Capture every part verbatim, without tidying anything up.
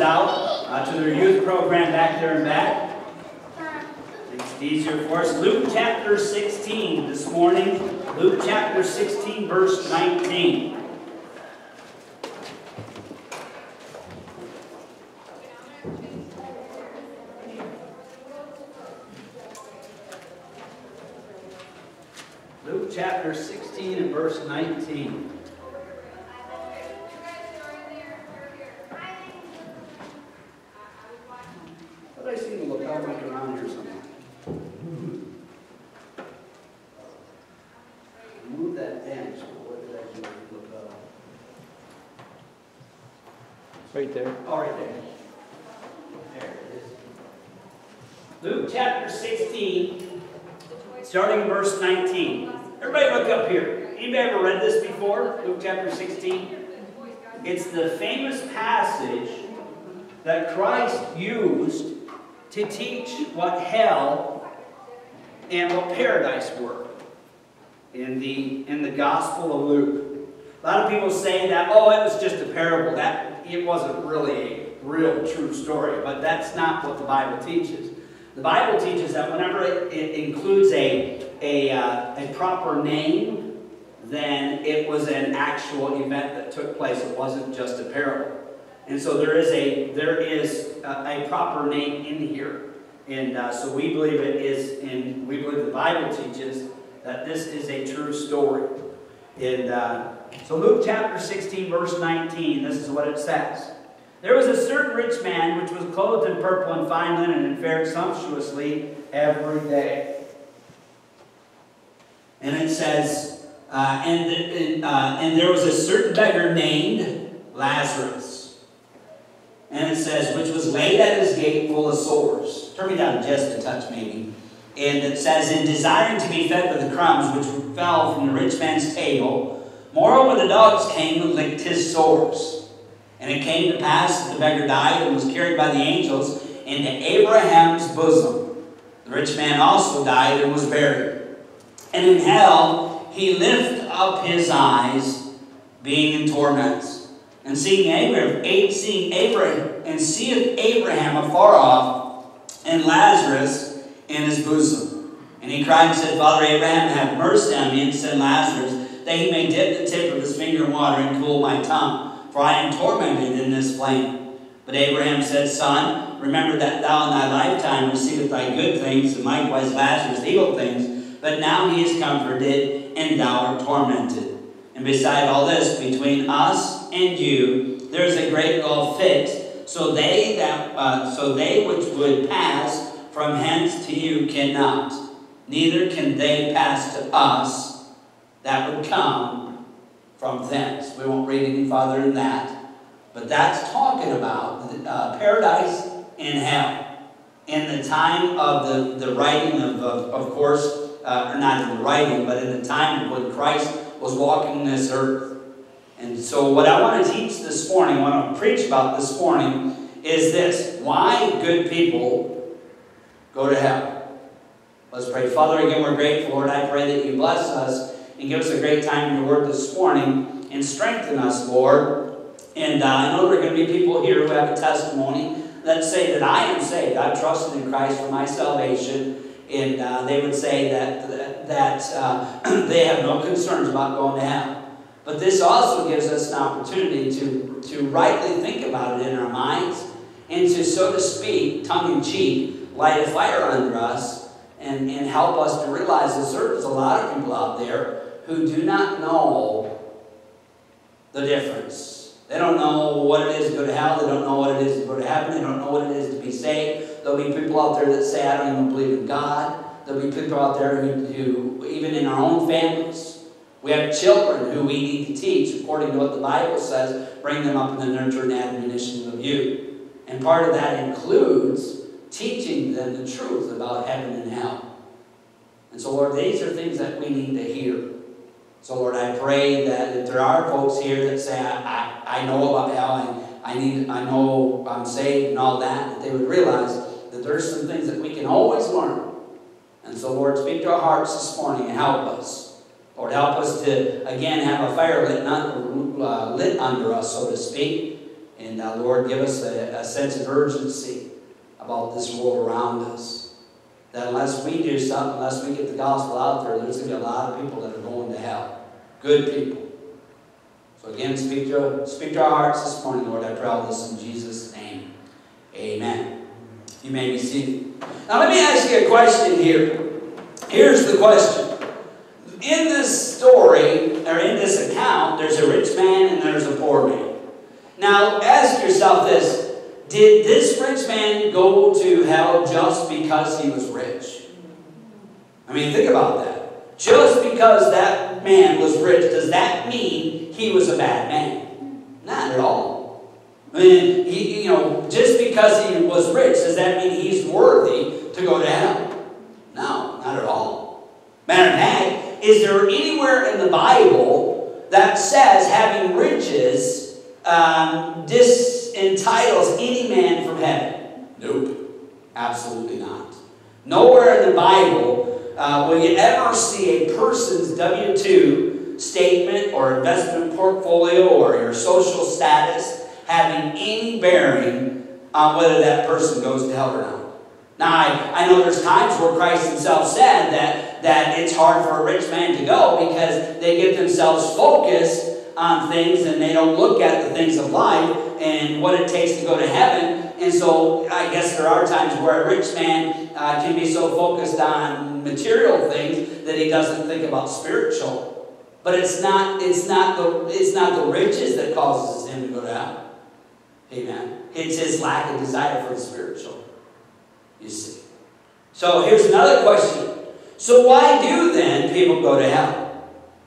out uh, to their youth program back there and back. Makes it easier for us. Luke chapter sixteen this morning. Luke chapter sixteen, verse nineteen. Luke chapter sixteen and verse nineteen. But I seem to look out like around here somewhere. Move that bench. What did I do? Look up. Right there. Oh, right there. There it is. Luke chapter sixteen, starting in verse nineteen. Everybody look up here. Anybody ever read this before? Luke chapter sixteen? It's the famous passage that Christ used to teach what hell and what paradise were in the, in the Gospel of Luke. A lot of people say that, oh, it was just a parable. That it wasn't really a real true story, but that's not what the Bible teaches. The Bible teaches that whenever it, it includes a, a, uh, a proper name, then it was an actual event that took place. It wasn't just a parable. And so there is a, there is a, a proper name in here. And uh, so we believe it is, in, we believe the Bible teaches that this is a true story. And uh, so Luke chapter sixteen, verse nineteen, this is what it says. There was a certain rich man which was clothed in purple and fine linen and fared sumptuously every day. And it says, uh, and, and, uh, and there was a certain beggar named Lazarus. And it says, which was laid at his gate full of sores. Turn me down just a touch maybe. And it says, in desiring to be fed with the crumbs which fell from the rich man's table, moreover the dogs came and licked his sores. And it came to pass that the beggar died and was carried by the angels into Abraham's bosom. The rich man also died and was buried. And in hell he lifted up his eyes, being in torments. And seeing Abraham, seeing Abraham, and seeth Abraham afar off, and Lazarus in his bosom. And he cried and said, Father Abraham, have mercy on me, and send Lazarus, that he may dip the tip of his finger in water and cool my tongue, for I am tormented in this flame. But Abraham said, Son, remember that thou in thy lifetime receivest thy good things, and likewise Lazarus evil things, but now he is comforted, and thou art tormented. And beside all this, between us and you, there is a great gulf fixed, so they that uh, so they which would pass from hence to you cannot, neither can they pass to us that would come from thence. We won't read any farther than that, but that's talking about uh, paradise and hell. In the time of the, the writing of, of, of course, uh, or not in the writing, but in the time when Christ was walking this earth. And so what I want to teach this morning, what I want to preach about this morning, is this: why good people go to hell. Let's pray. Father, again, we're grateful, Lord. I pray that you bless us and give us a great time in your word this morning and strengthen us, Lord. And uh, I know there are going to be people here who have a testimony that say that I am saved. I've trusted in Christ for my salvation. And uh, they would say that, that, that uh, they have no concerns about going to hell. But this also gives us an opportunity to, to rightly think about it in our minds and to, so to speak, tongue-in-cheek, light a fire under us and, and help us to realize that there's a lot of people out there who do not know the difference. They don't know what it is to go to hell. They don't know what it is to go to heaven. They don't know what it is to be saved. There'll be people out there that say, I don't even believe in God. There'll be people out there who, who even in our own families, we have children who we need to teach, according to what the Bible says, bring them up in the nurture and admonition of you. And part of that includes teaching them the truth about heaven and hell. And so, Lord, these are things that we need to hear. So, Lord, I pray that if there are folks here that say, I, I, I know about hell, I, I, need, I know I'm saved and all that, that they would realize that there's some things that we can always learn. And so, Lord, speak to our hearts this morning and help us. Lord, help us to, again, have a fire lit, uh, lit under us, so to speak. And uh, Lord, give us a, a sense of urgency about this world around us. That unless we do something, unless we get the gospel out there, there's going to be a lot of people that are going to hell. Good people. So again, speak to, speak to our hearts this morning, Lord. I pray all this in Jesus' name. Amen. You may be seated. Now let me ask you a question here. Here's the question. In this story, or in this account, there's a rich man and there's a poor man. Now ask yourself this. Did this rich man go to hell just because he was rich? I mean, think about that. Just because that man was rich, does that mean he was a bad man? Not at all. I mean, he, you know, just because he was rich, does that mean he's worthy to go to hell? No, not at all. Matter of fact, is there anywhere in the Bible that says having riches um, disentitles any man from heaven? Nope. Absolutely not. Nowhere in the Bible uh, will you ever see a person's W two statement or investment portfolio or your social status having any bearing on whether that person goes to hell or not. Now, I, I know there's times where Christ himself said that, that it's hard for a rich man to go because they get themselves focused on things and they don't look at the things of life and what it takes to go to heaven. And so I guess there are times where a rich man uh, can be so focused on material things that he doesn't think about spiritual. But it's not, it's not the, it's not the riches that causes him to go to hell. Amen. It's his lack of desire for the spiritual. You see. So here's another question. So why do then people go to hell?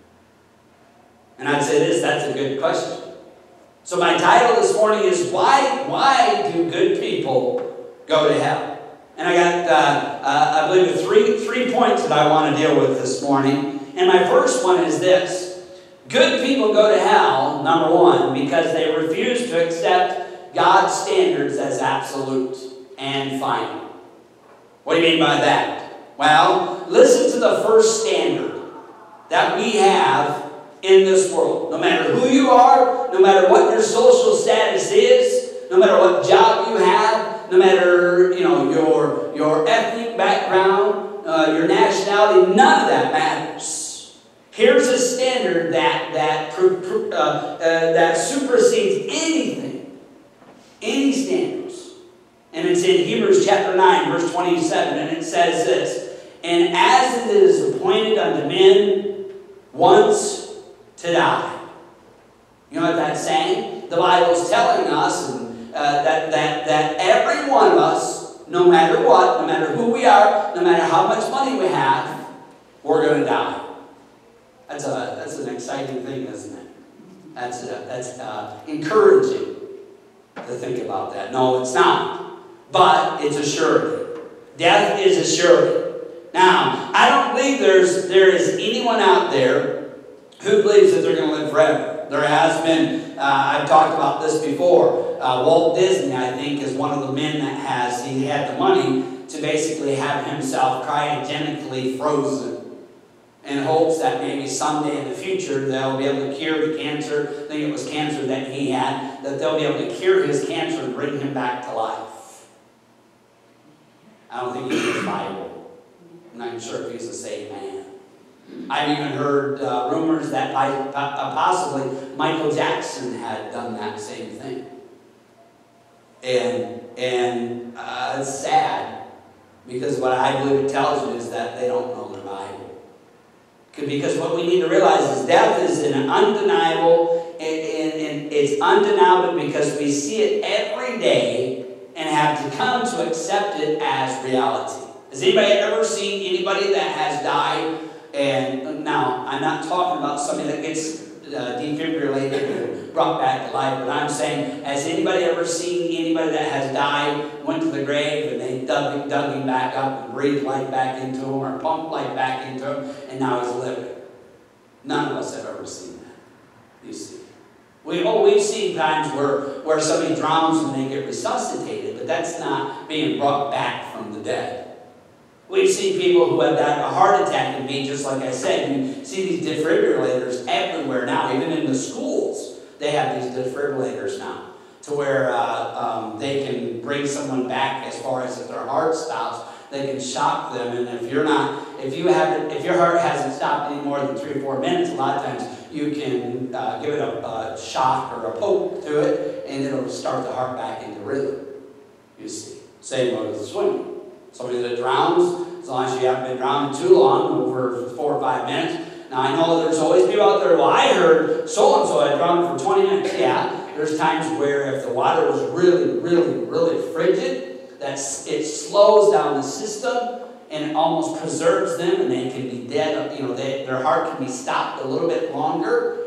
And I'd say this, that's a good question. So my title this morning is Why, why do good people go to hell? And I got, uh, uh, I believe, three, three points that I want to deal with this morning. And my first one is this. Good people go to hell, number one, because they refuse to accept God's standards as absolute and final. What do you mean by that? Well, listen to the first standard that we have in this world. No matter who you are, no matter what your social status is, no matter what job you have, no matter, you know, your, your ethnic background, uh, your nationality, none of that matters. Here's a standard that, that, uh, uh, that supersedes anything, any standards. And it's in Hebrews chapter nine, verse twenty-seven, and it says this, and as it is appointed unto men once to die. You know what that's saying? The Bible's telling us and, uh, that, that, that every one of us, no matter what, no matter who we are, no matter how much money we have, we're going to die. That's, a, that's an exciting thing, isn't it? That's, a, that's uh, encouraging to think about that. No, it's not. But it's a surety. Death is a surety. Now, I don't believe there's, there is anyone out there who believes that they're going to live forever. There has been, uh, I've talked about this before, uh, Walt Disney, I think, is one of the men that has, he had the money to basically have himself cryogenically frozen in hopes that maybe someday in the future they'll be able to cure the cancer, I think it was cancer that he had, that they'll be able to cure his cancer and bring him back to life. I don't think he was Bible. I'm not even sure if he's a saved man. I've even heard uh, rumors that uh, possibly Michael Jackson had done that same thing. And, and uh, it's sad, because what I believe it tells you is that they don't know the Bible. Because what we need to realize is death is an undeniable, and, and, and it's undeniable because we see it every day and have to come to accept it as reality. Has anybody ever seen anybody that has died? And now, I'm not talking about somebody that gets uh, defibrillated and brought back to life, but I'm saying, has anybody ever seen anybody that has died, went to the grave, and they dug, dug him back up and breathed life back into him, or pumped life back into him, and now he's living? None of us have ever seen that, you see. We, oh, we've seen times where, where somebody drowns and they get resuscitated, but that's not being brought back from the dead. We've seen people who have died of a heart attack and me, just like I said. You see these defibrillators everywhere now, even in the schools. They have these defibrillators now to where uh, um, they can bring someone back as far as if their heart stops. They can shock them, and if you're not, if you haven't, if your heart hasn't stopped any more than three or four minutes, a lot of times you can uh, give it a, a shock or a poke to it, and it'll start the heart back into rhythm. You see, same way with swimming. Somebody that drowns, as long as you haven't been drowning too long, over four or five minutes. Now I know there's always people out there. Well, I heard so and so I drowned for twenty minutes. Yeah, there's times where if the water was really, really, really frigid, that's it slows down the system and it almost preserves them, and they can be dead. You know, they, their heart can be stopped a little bit longer,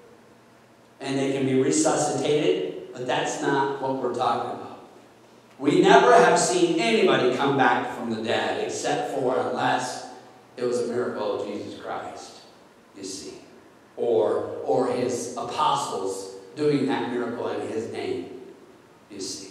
and they can be resuscitated. But that's not what we're talking about. We never have seen anybody come back from the dead, except for unless it was a miracle of Jesus Christ, you see, or or his apostles doing that miracle in his name, you see.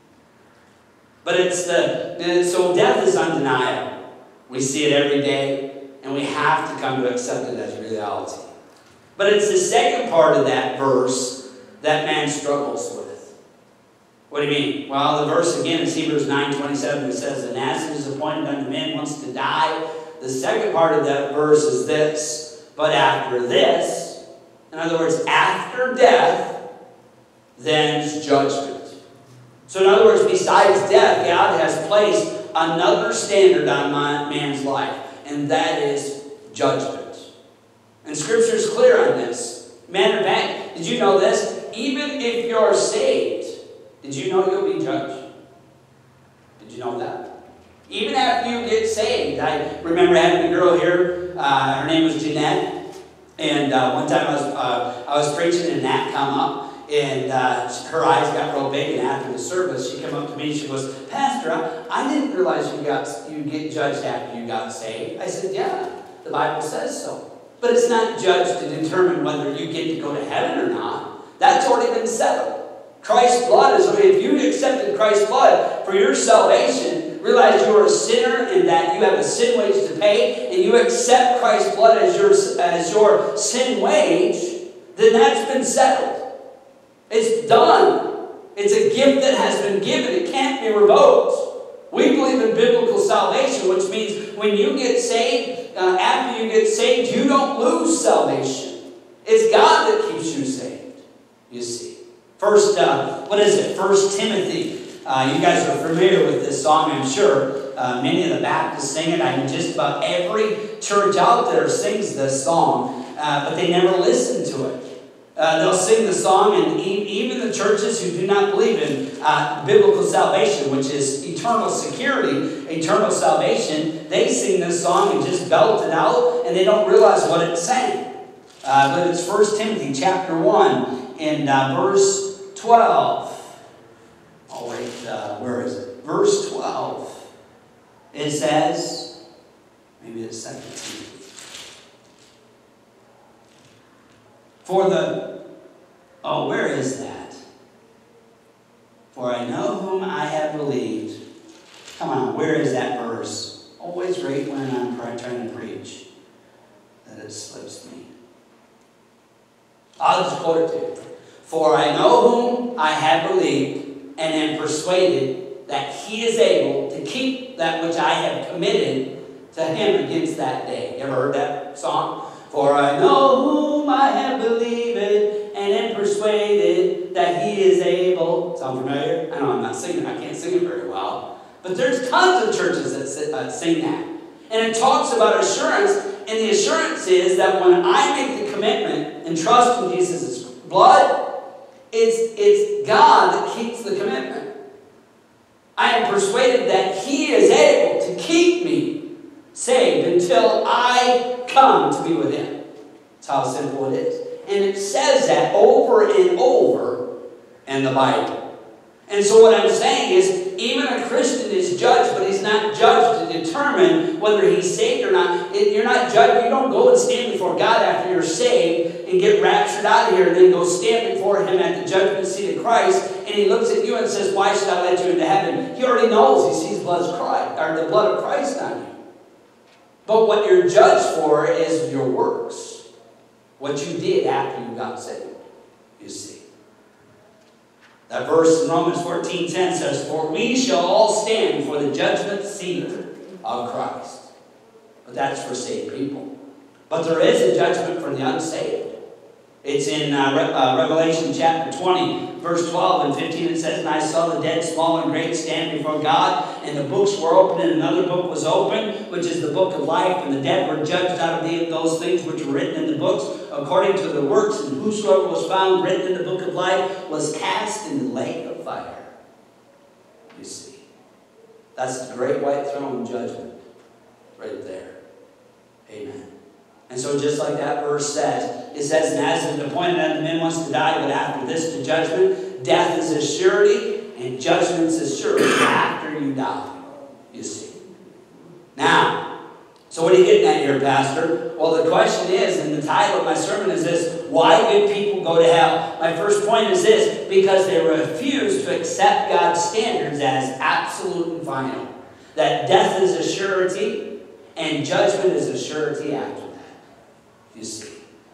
But it's the, so death is undeniable. We see it every day, and we have to come to accept it as reality. But it's the second part of that verse that man struggles with. What do you mean? Well, the verse again is Hebrews nine twenty-seven. It says, and as it is appointed unto men once to die. The second part of that verse is this, but after this, in other words, after death, then's judgment. So in other words, besides death, God has placed another standard on man's life, and that is judgment. And Scripture is clear on this. Matter of fact, did you know this? Even if you're saved, did you know you'll be judged? Did you know that? Even after you get saved. I remember having a girl here, uh, her name was Jeanette, and uh, one time I was, uh, I was preaching and Nat come up, and uh, her eyes got real big, and after the service, she came up to me and she goes, Pastor, I, I didn't realize you got you get judged after you got saved. I said, yeah, the Bible says so. But it's not judged to determine whether you get to go to heaven or not. That's already been settled. Christ's blood is, if you accepted Christ's blood for your salvation, realize you are a sinner and that you have a sin wage to pay, and you accept Christ's blood as your, as your sin wage, then that's been settled. It's done. It's a gift that has been given. It can't be revoked. We believe in biblical salvation, which means when you get saved, uh, after you get saved, you don't lose salvation. It's God that keeps you saved, you see. First, uh, what is it? First Timothy. Uh, you guys are familiar with this song, I'm sure. Uh, many of the Baptists sing it. I mean, just about every church out there sings this song, uh, but they never listen to it. Uh, they'll sing the song, and e even the churches who do not believe in uh, biblical salvation, which is eternal security, eternal salvation, they sing this song and just belt it out, and they don't realize what it's saying. Uh, but it's First Timothy chapter one and uh, verse twelve. Oh, wait, uh, where is it? Verse twelve. It says, maybe it's Second Timothy. For the, oh, where is that? For I know whom I have believed. Come on, where is that verse? Always right when I'm trying to preach, that it slips me. I'll just quote it to you. For I know whom I have believed, and am persuaded that he is able to keep that which I have committed to him against that day. You ever heard that song? For I know whom I have believed, and am persuaded that he is able. Sound familiar? I know I'm not singing. I can't sing it very well. But there's tons of churches that uh, sing that. And it talks about assurance, and the assurance is that when I make the commitment and trust in Jesus' blood, it's, it's God that keeps the commitment. I am persuaded that he is able to keep me saved until I come to be with him. That's how simple it is. And it says that over and over in the Bible. And so what I'm saying is, even a Christian is judged, but he's not judged to determine whether he's saved or not. You're not judged. You don't go and stand before God after you're saved and get raptured out of here and then go stand before him at the judgment seat of Christ, and he looks at you and says, why should I let you into heaven? He already knows. He sees blood's Christ, or the blood of Christ on you. But what you're judged for is your works. What you did after you got saved, you see. That verse in Romans fourteen ten says, "For we shall all stand before the judgment seat of Christ." But that's for saved people. But there is a judgment for the unsaved. It's in uh, Re uh, Revelation chapter twenty, verse twelve and fifteen. It says, "And I saw the dead, small and great, stand before God, and the books were opened, and another book was opened, which is the book of life. And the dead were judged out of the, those things which were written in the books, according to the works. And whosoever was found written in the book of life was cast in the lake of fire." You see, that's the great white throne judgment right there. Amen. And so just like that verse says, it says, "And as it is appointed unto men once to die, but after this to judgment, death is a surety, and judgment is a surety after you die." You see. Now, so what are you getting at here, Pastor? Well, the question is, and the title of my sermon is this: why good people go to hell? My first point is this: because they refuse to accept God's standards as absolute and final. That death is a surety, and judgment is a surety after that. You see.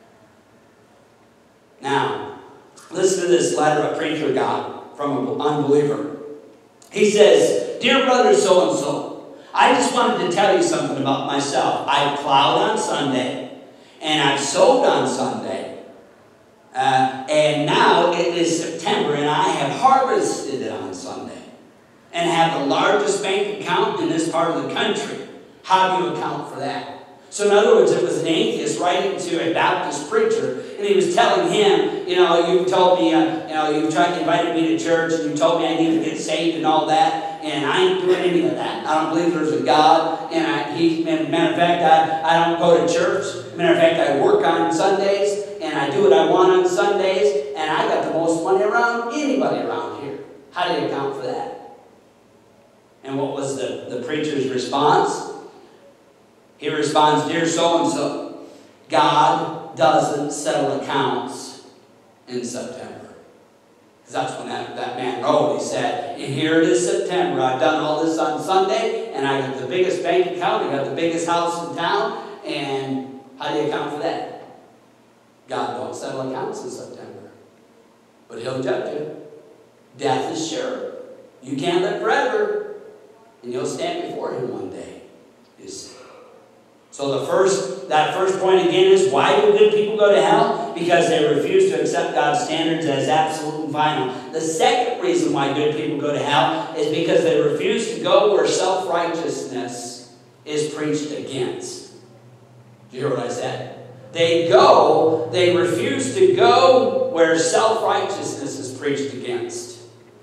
Now, listen to this letter a preacher got from an unbeliever. He says, "Dear brother so-and-so, I just wanted to tell you something about myself. I plowed on Sunday, and I sowed on Sunday, uh, and now it is September, and I have harvested it on Sunday, and have the largest bank account in this part of the country. How do you account for that?" So in other words, it was an atheist writing to a Baptist preacher, and he was telling him, you know, you told me, uh, you know, you tried to invite me to church, and you told me I need to get saved and all that, and I ain't doing any of that. I don't believe there's a God, and I, he, and matter of fact, I, I don't go to church. Matter of fact, I work on Sundays, and I do what I want on Sundays, and I got the most money around anybody around here. How do you account for that? And what was the, the preacher's response? He responds, "Dear so-and-so, God doesn't settle accounts in September." Because that's when that, that man wrote. He said, "Here it is September. I've done all this on Sunday, and I got the biggest bank account. I got the biggest house in town. And how do you account for that? God don't settle accounts in September. But he'll judge you. Death is sure. You can't live forever. And you'll stand before him one day. You see. So the first, that first point again is, why do good people go to hell? Because they refuse to accept God's standards as absolute and final. The second reason why good people go to hell is because they refuse to go where self-righteousness is preached against. Do you hear what I said? They go, they refuse to go where self-righteousness is preached against.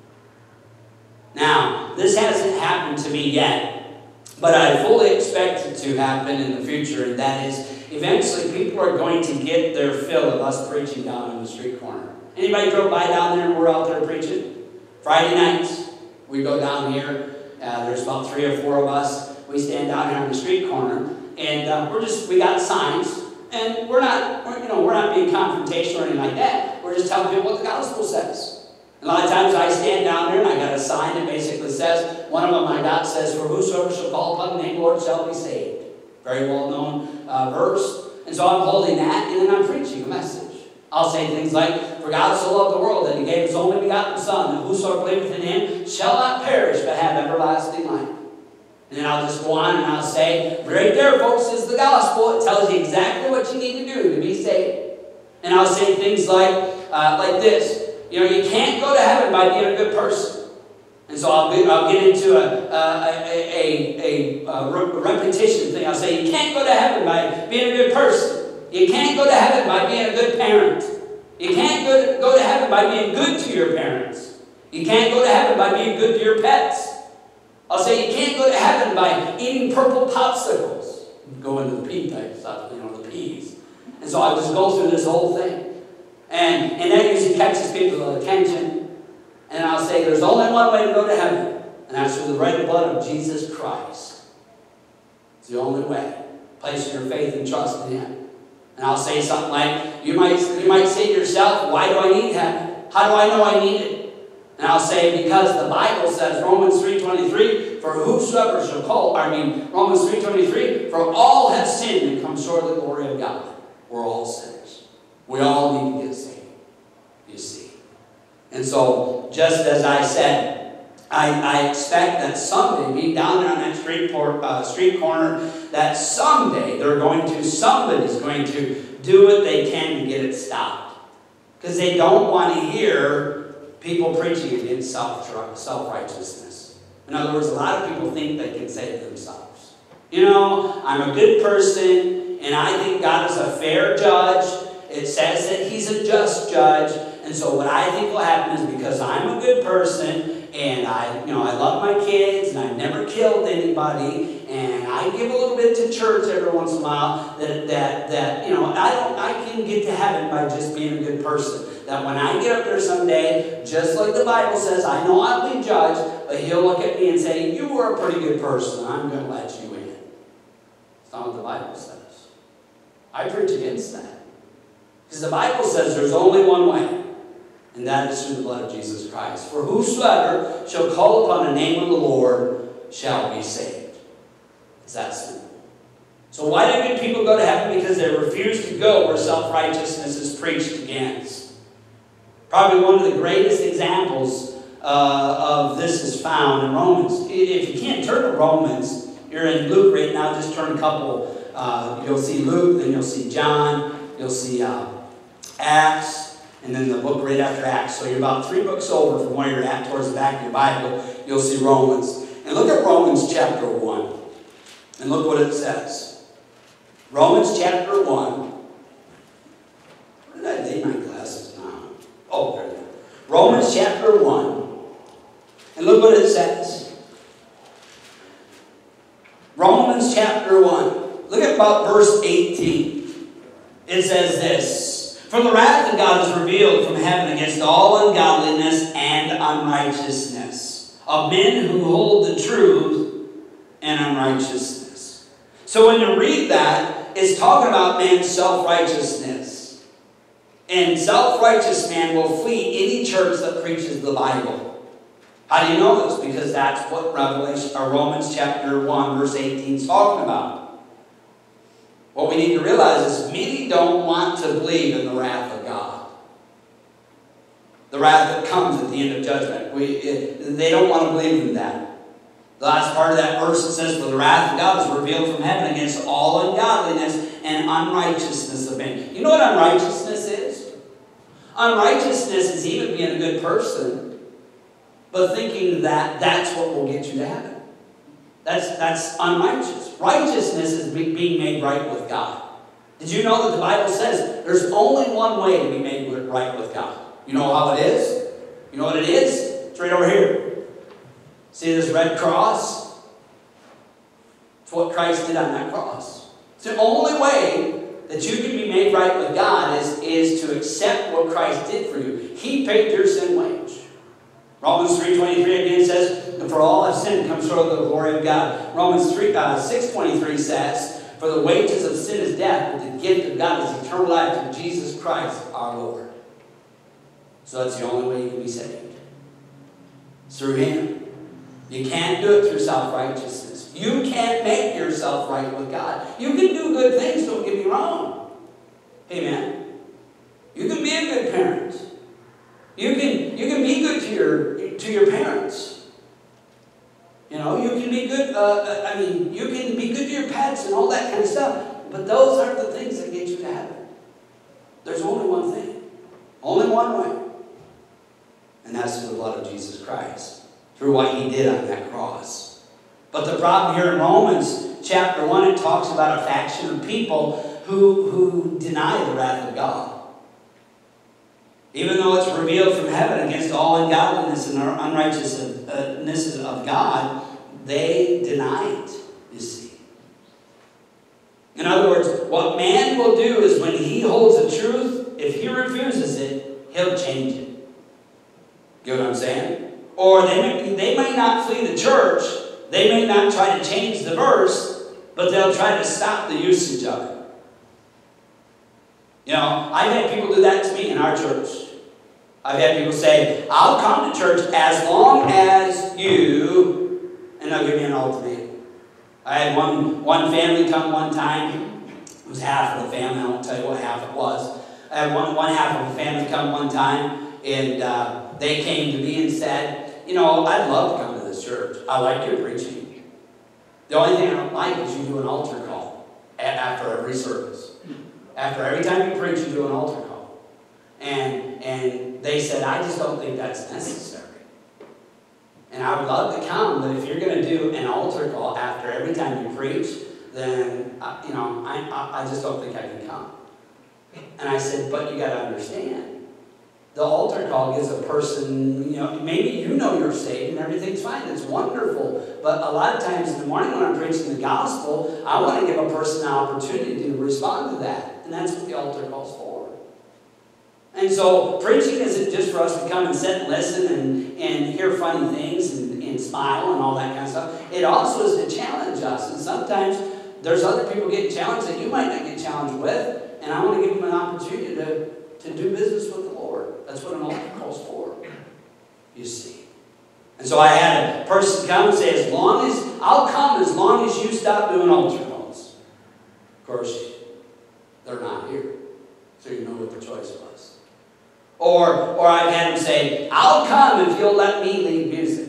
Now, this hasn't happened to me yet. But I fully expect it to happen in the future, and that is, eventually people are going to get their fill of us preaching down on the street corner. Anybody drove by down there and we're out there preaching? Friday nights, we go down here. Uh, there's about three or four of us. We stand down here on the street corner, and uh, we're just, we got signs, and we're not, we're, you know, we're not being confrontational or anything like that. We're just telling people what the gospel says. A lot of times I stand down there and I got a sign that basically says, one of them I got says, "For whosoever shall call upon the name of the Lord shall be saved." Very well known uh, verse. And so I'm holding that and then I'm preaching a message. I'll say things like, "For God so loved the world that he gave his only begotten Son, that whosoever believeth in him shall not perish but have everlasting life." And then I'll just go on and I'll say, right there, folks, is the gospel. It tells you exactly what you need to do to be saved. And I'll say things like, uh, like this. You know, you can't go to heaven by being a good person. And so I'll, be, I'll get into a, a, a, a, a repetition thing. I'll say, you can't go to heaven by being a good person. You can't go to heaven by being a good parent. You can't go to, go to heaven by being good to your parents. You can't go to heaven by being good to your pets. I'll say, you can't go to heaven by eating purple popsicles. Go into the pea type stuff, you know, the peas. And so I'll just go through this whole thing. And, and that usually catches people's attention. And I'll say, there's only one way to go to heaven. And that's through the red blood of Jesus Christ. It's the only way. Place your faith and trust in him. And I'll say something like, you might, you might say to yourself, why do I need heaven? How do I know I need it? And I'll say, because the Bible says, Romans three twenty-three, for whosoever shall call, I mean, Romans three twenty-three, for all have sinned and come short of the glory of God. We're all sinners. We all need to get saved, you see. And so, just as I said, I, I expect that someday, being down there on that street, por- uh, street corner, that someday they're going to, somebody's going to do what they can to get it stopped. Because they don't want to hear people preaching against self, self-righteousness. In other words, a lot of people think they can save themselves. You know, I'm a good person, and I think God is a fair judge. It says that he's a just judge. And so what I think will happen is because I'm a good person, and I, you know, I love my kids, and I've never killed anybody, and I give a little bit to church every once in a while, that, that, that you know, I, don't, I can get to heaven by just being a good person. That when I get up there someday, just like the Bible says, I know I'll be judged, but he'll look at me and say, you were a pretty good person, I'm going to let you in. It's not what the Bible says. I preach against that. Because the Bible says there's only one way, and that is through the blood of Jesus Christ. For whosoever shall call upon the name of the Lord shall be saved. It's that simple. So why do good people go to heaven? Because they refuse to go where self-righteousness is preached against. Probably one of the greatest examples uh, of this is found in Romans. If you can't turn to Romans, you're in Luke right now, just turn a couple. Uh, you'll see Luke, then you'll see John, you'll see uh, Acts, and then the book right after Acts. So you're about three books over from where you're at towards the back of your Bible. You'll see Romans. And look at Romans chapter one. And look what it says. Romans chapter one. Where did I lay my glasses now? Oh, there they are. Romans chapter one. And look what it says. Romans chapter one. Look at about verse eighteen. It says this. For the wrath of God is revealed from heaven against all ungodliness and unrighteousness of men who hold the truth and unrighteousness. So when you read that, it's talking about man's self-righteousness. And self-righteous man will flee any church that preaches the Bible. How do you know this? Because that's what Revelation or Romans chapter one verse eighteen is talking about. What we need to realize is many don't want to believe in the wrath of God. The wrath that comes at the end of judgment. We, it, they don't want to believe in that. The last part of that verse, it says, for the wrath of God is revealed from heaven against all ungodliness and unrighteousness of men. You know what unrighteousness is? Unrighteousness is even being a good person, but thinking that that's what will get you to heaven. That's, that's unrighteous. Righteousness is being made right with God. Did you know that the Bible says there's only one way to be made right with God? You know how it is? You know what it is? It's right over here. See this red cross? It's what Christ did on that cross. It's the only way that you can be made right with God is, is to accept what Christ did for you. He paid your sin wage. Romans three twenty-three again says, and for all have sinned comes short of the glory of God. Romans six twenty-three says, for the wages of sin is death, but the gift of God is eternal life through Jesus Christ our Lord. So that's the only way you can be saved. It's through Him. You can't do it through self-righteousness. You can't make yourself right with God. You can do good things, don't get me wrong. Amen. You can be a good parent. You can, you can be good to your, to your parents. You know, you can be good, uh, I mean, you can be good to your pets and all that kind of stuff. But those aren't the things that get you to heaven. There's only one thing. Only one way. And that's through the blood of Jesus Christ. Through what He did on that cross. But the problem here in Romans chapter one, it talks about a faction of people who, who deny the wrath of God. Even though it's revealed from heaven against all ungodliness and unrighteousness of God, they deny it, you see. In other words, what man will do is when he holds the truth, if he refuses it, he'll change it. Get what I'm saying? Or they may, they may not flee the church, they may not try to change the verse, but they'll try to stop the usage of it. You know, I've had people do that to me in our church. I've had people say, I'll come to church as long as you, and they'll give me an ultimatum. I had one, one family come one time. It was half of the family. I won't tell you what half it was. I had one, one half of the family come one time, and uh, they came to me and said, you know, I'd love to come to this church. I like your preaching. The only thing I don't like is you do an altar call after every service. After every time you preach, you do an altar call. And, and they said, I just don't think that's necessary. And I would love to come, but if you're going to do an altar call after every time you preach, then, uh, you know, I, I, I just don't think I can come. And I said, but you got to understand, the altar call gives a person, you know, maybe you know you're saved and everything's fine. It's wonderful. But a lot of times in the morning when I'm preaching the gospel, I want to give a person an opportunity to respond to that. And that's what the altar call's for. And so preaching isn't just for us to come and sit and listen and, and hear funny things and, and smile and all that kind of stuff. It also is to challenge us. And sometimes there's other people getting challenged that you might not get challenged with. And I want to give them an opportunity to, to do business with the Lord. That's what an altar call's for, you see. And so I had a person come and say, as long as, I'll come as long as you stop doing altar calls. Of course, they're not here. So you know what the choice was. Or, or I've had them say, I'll come if you'll let me lead music.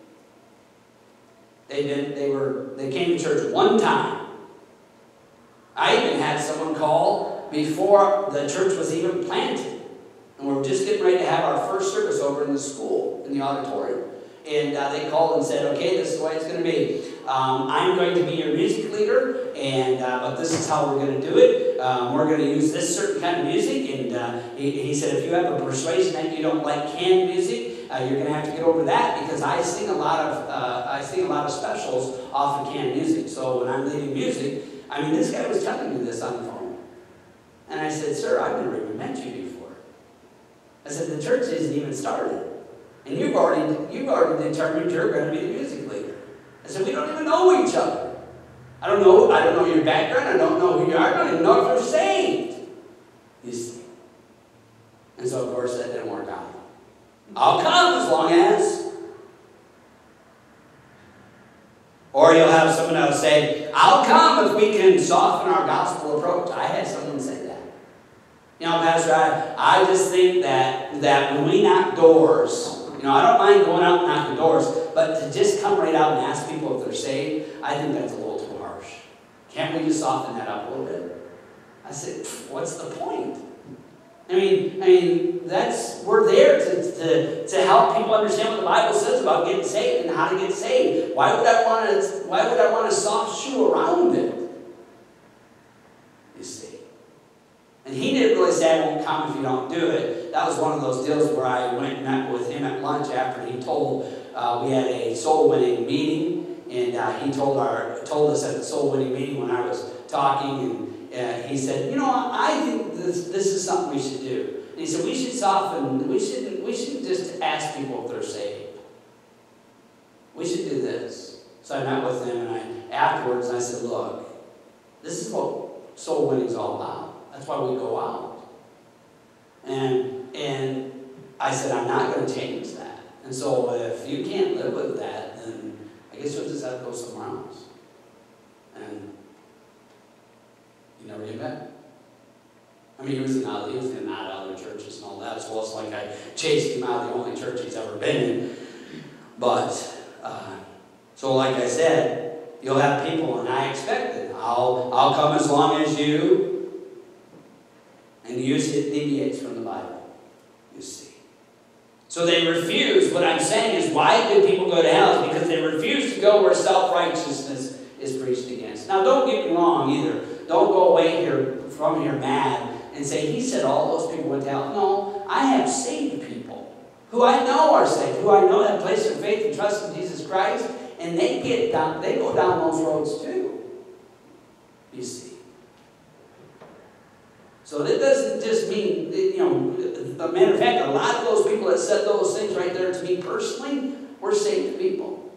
They did, they were, they came to church one time. I even had someone call before the church was even planted. And we were just getting ready to have our first service over in the school, in the auditorium. And uh, they called and said, okay, this is the way it's going to be. Um, I'm going to be your music leader, and uh, but this is how we're going to do it. Um, we're going to use this certain kind of music. And uh, he, he said, if you have a persuasion that you don't like canned music, uh, you're going to have to get over that, because I sing a lot of uh, I sing a lot of specials off of canned music. So when I'm leading music, I mean, this guy was telling me this on the phone. And I said, sir, I've never even met you before. I said, the church isn't even started. And you've already, you've already determined you're going to be the music leader. I said, we don't even know each other. I don't know, I don't know your background. I don't know who you are. I don't even know if you're saved. You see. And so, of course, that didn't work out. I'll come as long as. Or you'll have someone else say, I'll come if we can soften our gospel approach. I had someone say that. You know, Pastor, I, I just think that, that when we knock doors, you know, I don't mind going out and knocking doors, but to just come right out and ask people if they're saved, I think that's a little too harsh. Can't we just soften that up a little bit? I said, what's the point? I mean, I mean, that's, we're there to, to, to help people understand what the Bible says about getting saved and how to get saved. Why would I want to, why would I want a soft shoe around it? You see. And he didn't really say, I won't come if you don't do it. That was one of those deals where I went and met with him at lunch after he told, uh, we had a soul-winning meeting, and uh, he told our told us at the soul-winning meeting when I was talking, and uh, he said, you know, I think this, this is something we should do. And he said, we should soften, we shouldn't, we shouldn't just ask people if they're saved. We should do this. So I met with him, and I afterwards I said, look, this is what soul winning is all about. That's why we go out. And, and I said, I'm not going to change that. And so if you can't live with that, then I guess you'll just have to go somewhere else. And you never get back. I mean, he was in other, he was in other churches and all that. So it's like I chased him out of the only church he's ever been in. But, uh, so like I said, you'll have people, and I expect it. I'll, I'll come as long as you. And usually it deviates from the Bible, you see. So they refuse. What I'm saying is, why do people go to hell? It's because they refuse to go where self-righteousness is preached against. Now, don't get me wrong either. Don't go away here from here mad and say, he said all those people went to hell. No, I have saved people who I know are saved, who I know have placed their faith and trust in Jesus Christ, and they get down, they go down those roads too, you see. So that doesn't just mean, you know, a matter of fact, a lot of those people that said those things right there to me personally were saved people.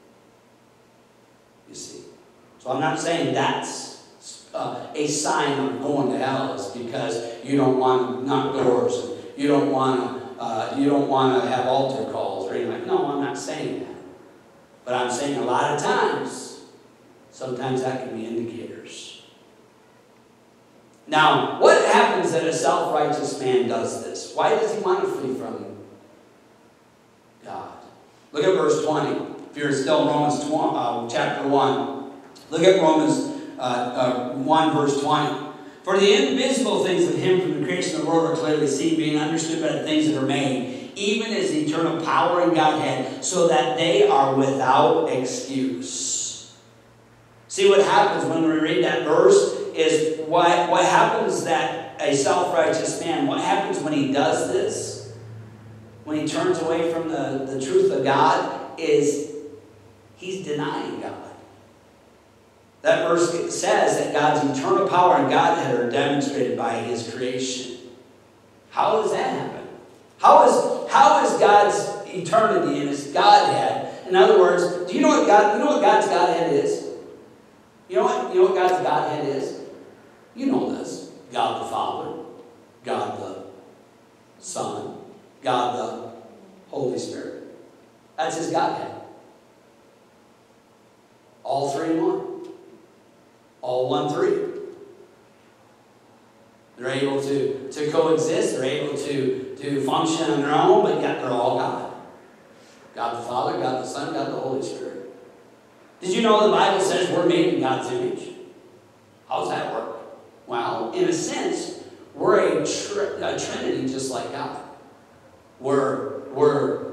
You see. So I'm not saying that's uh, a sign of going to hell is because you don't want to knock doors and you don't want to uh, you don't want to have altar calls or anything like that. No, I'm not saying that. But I'm saying a lot of times, sometimes that can be indicators. Now, what happens that a self-righteous man does this? Why does he want to flee from God? Look at verse twenty. If you're still in Romans uh, chapter one, look at Romans uh, uh, one, verse twenty. For the invisible things of him from the creation of the world are clearly seen, being understood by the things that are made, even as the eternal power in Godhead, so that they are without excuse. See, what happens when we read that verse is what, what happens that a self-righteous man, what happens when he does this, when he turns away from the, the truth of God, is he's denying God. That verse says that God's eternal power and Godhead are demonstrated by his creation. How does that happen? How is, how is God's eternity and his Godhead? In other words, do you know what God, you know what God's Godhead is? You know what, you know what God's Godhead is? You know this. God the Father, God the Son, God the Holy Spirit. That's his Godhead. All three in one. All one three. They're able to, to coexist. They're able to, to function on their own, but yet they're all God. God the Father, God the Son, God the Holy Spirit. Did you know the Bible says we're made in God's image? How does that work? Well, in a sense, we're a, tr a trinity just like God. We're, we're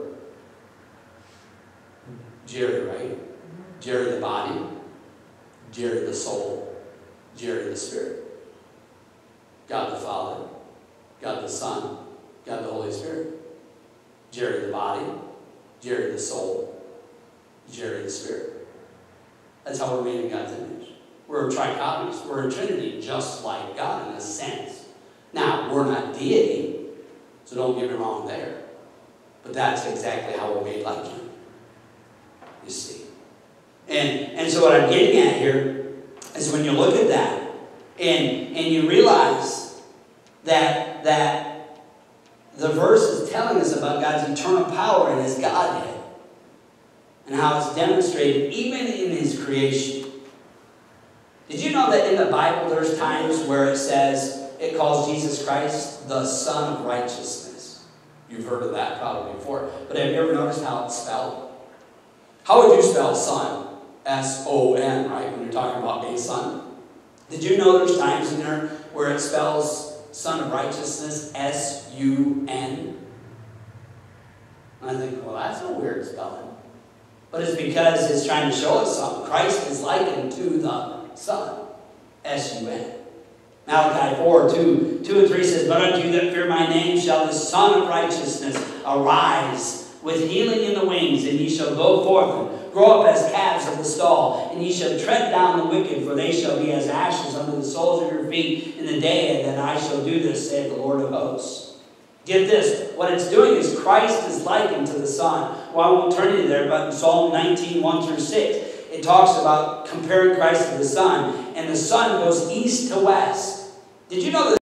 Jerry, right? Jerry the body, Jerry the soul, Jerry the spirit. God the Father, God the Son, God the Holy Spirit. Jerry the body, Jerry the soul, Jerry the spirit. That's how we're made in God's image. We're a trichotomy. We're a trinity just like God in a sense. Now, we're not deity, so don't get me wrong there. But that's exactly how we're made like him. You see. And, and so what I'm getting at here is when you look at that and, and you realize that, that the verse is telling us about God's eternal power and his Godhead and how it's demonstrated even in his creation. Did you know that in the Bible there's times where it says, it calls Jesus Christ the Son of Righteousness? You've heard of that probably before. But have you ever noticed how it's spelled? How would you spell son? S O N, right? When you're talking about a son. Did you know there's times in there where it spells Son of Righteousness S U N? And I think, well, that's a weird spelling. But it's because it's trying to show us something. Christ is likened to the Son. S U N. Malachi four, two, two and three says, But unto you that fear my name shall the Son of Righteousness arise with healing in the wings, and ye shall go forth and grow up as calves of the stall, and ye shall tread down the wicked, for they shall be as ashes under the soles of your feet in the day that I shall do this, saith the Lord of hosts. Get this. What it's doing is Christ is likened to the Son. Well, I won't turn you there, but in Psalm nineteen, one through six, it talks about comparing Christ to the Son, and the sun goes east to west. Did you know that